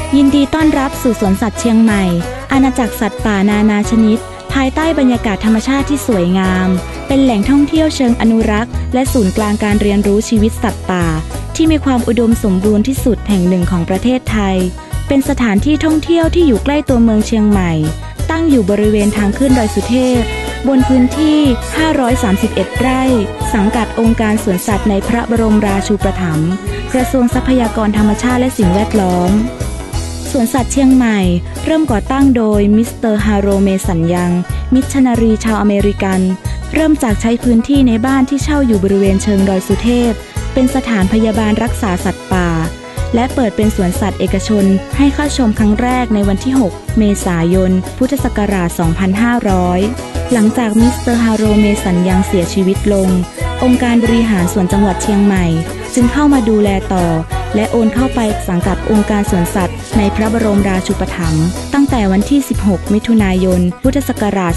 ยินดีต้อนรับสู่สวนสัตว์เชียงใหม่อาณาจักรสัตว์ป่านานาชนิดภายใต้บรรยากาศธรรมชาติที่สวยงามเป็นแหล่งท่องเที่ยวเชิงอนุรักษ์และศูนย์กลางการเรียนรู้ชีวิตสัตว์ป่าที่มีความอุดมสมบูรณ์ที่สุดแห่งหนึ่งของประเทศไทยเป็นสถานที่ท่องเที่ยวที่อยู่ใกล้ตัวเมืองเชียงใหม่ตั้งอยู่บริเวณทางขึ้นดอยสุเทพบนพื้นที่ 531 ไร่ สังกัดองค์การสวนสัตว์ในพระบรมราชูปถัมภ์กระทรวงทรัพยากรธรรมชาติและสิ่งแวดล้อมสวนสัตว์เชียงใหม่เริ่มก่อตั้งโดยมิสเตอร์ฮาโรเมสันยังมิชชันนารีชาวอเมริกันเริ่มจากใช้พื้นที่ในบ้านที่เช่าอยู่บริเวณเชิงดอยสุเทพเป็นสถานพยาบาลรักษาสัตว์ป่าและเปิดเป็นสวนสัตว์เอกชนให้เข้าชมครั้งแรกในวันที่ 6 เมษายน พุทธศักราช 2500 หลังจากมิสเตอร์ฮาโรเมสันยังเสียชีวิตลงองค์การบริหารสวนจังหวัดเชียงใหม่จึงเข้ามาดูแลต่อและโอนเข้าไปสังกัดองค์การสวนสัตว์ในพระบรมราชูปถัมภ์ตั้งแต่วันที่ 16 มิถุนายน พุทธศักราช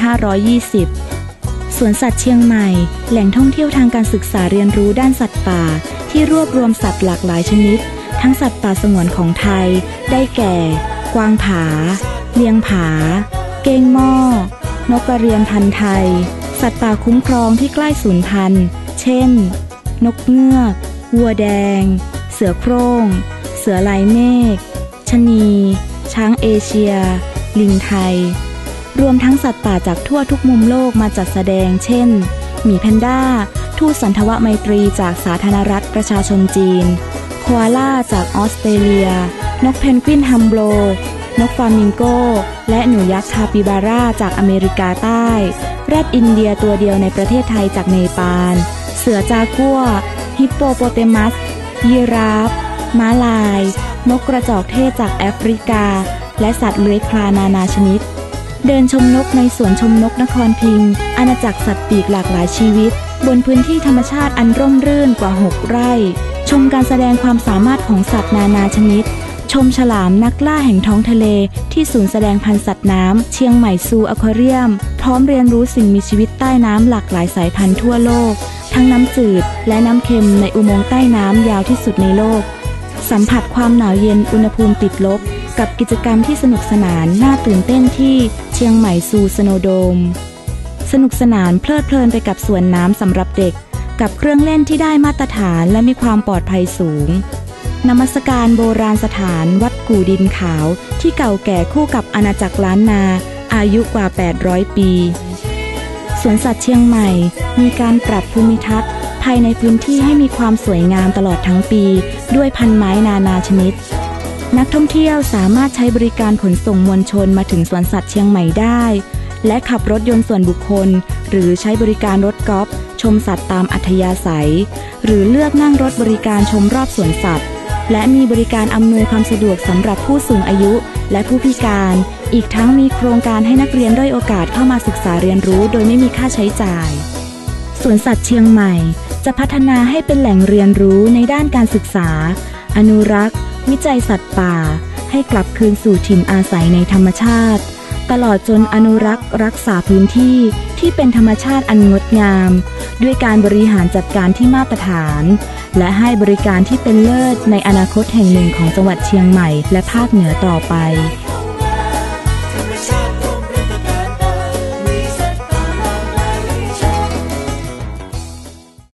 2520 สวนสัตว์เชียงใหม่แหล่งท่องเที่ยวทางการศึกษาเรียนรู้ด้านสัตว์ป่าที่รวบรวมสัตว์หลากหลายชนิดทั้งสัตว์ป่าสงวนของไทยได้แก่กวางผาเลียงผาเก้งหม้อนกกระเรียนพันธุ์ไทยสัตว์ป่าคุ้มครองที่ใกล้สูญพันธุ์เช่นนกเงือกวัวแดงเสือโคร่งเสือลายเมฆชะนีช้างเอเชียลิงไทยรวมทั้งสัตว์ป่าจากทั่วทุกมุมโลกมาจัดแสดงเช่นหมีแพนด้าทูตสันทวไมตรีจากสาธารณรัฐประชาชนจีนโคอาล่าจากออสเตรเลียนกเพนกวินฮัมโบลนกฟลามิงโกและหนูยักษ์คาปิบาร่าจากอเมริกาใต้แรดอินเดียตัวเดียวในประเทศไทยจากเนปาลเสือจากัวฮิปโปโปเตมัสยีราฟม้าลายนกกระจอกเทศจากแอฟริกาและสัตว์เลื้อยคลานนานาชนิดเดินชมนกในสวนชมนกนครพิงค์อาณาจักรสัตว์ปีกหลากหลายชีวิตบนพื้นที่ธรรมชาติอันร่มรื่นกว่า 6 ไร่ชมการแสดงความสามารถของสัตว์นานาชนิดชมฉลามนักล่าแห่งท้องทะเลที่ศูนย์แสดงพันธุ์สัตว์น้ำเชียงใหม่ซูอควาเรียมพร้อมเรียนรู้สิ่งมีชีวิตใต้น้ำหลากหลายสายพันธุ์ทั่วโลกทั้งน้ำจืดและน้ำเค็มในอุโมงค์ใต้น้ำยาวที่สุดในโลกสัมผัสความหนาวเย็นอุณหภูมิติดลบกับกิจกรรมที่สนุกสนานน่าตื่นเต้นที่เชียงใหม่ซูสโนว์โดมสนุกสนานเพลิดเพลินไปกับสวนน้ำสำหรับเด็กกับเครื่องเล่นที่ได้มาตรฐานและมีความปลอดภัยสูงนมัสการโบราณสถานวัดกู่ดินขาวที่เก่าแก่คู่กับอาณาจักรล้านนาอายุกว่า 800 ปีสวนสัตว์เชียงใหม่มีการปรับภูมิทัศน์ภายในพื้นที่ให้มีความสวยงามตลอดทั้งปีด้วยพันไม้นานาชนิดนักท่องเที่ยวสามารถใช้บริการขนส่งมวลชนมาถึงสวนสัตว์เชียงใหม่ได้และขับรถยนต์ส่วนบุคคลหรือใช้บริการรถกอล์ฟชมสัตว์ตามอัธยาศัยหรือเลือกนั่งรถบริการชมรอบสวนสัตว์และมีบริการอำนวยความสะดวกสำหรับผู้สูงอายุและผู้พิการอีกทั้งมีโครงการให้นักเรียนด้อยโอกาสเข้ามาศึกษาเรียนรู้โดยไม่มีค่าใช้จ่ายสวนสัตว์เชียงใหม่จะพัฒนาให้เป็นแหล่งเรียนรู้ในด้านการศึกษาอนุรักษ์วิจัยสัตว์ป่าให้กลับคืนสู่ถิ่นอาศัยในธรรมชาติตลอดจนอนุรักษ์รักษาพื้นที่ที่เป็นธรรมชาติอันงดงามด้วยการบริหารจัดการที่มาตรฐานและให้บริการที่เป็นเลิศในอนาคตแห่งหนึ่งของจังหวัดเชียงใหม่และภาคเหนือต่อไป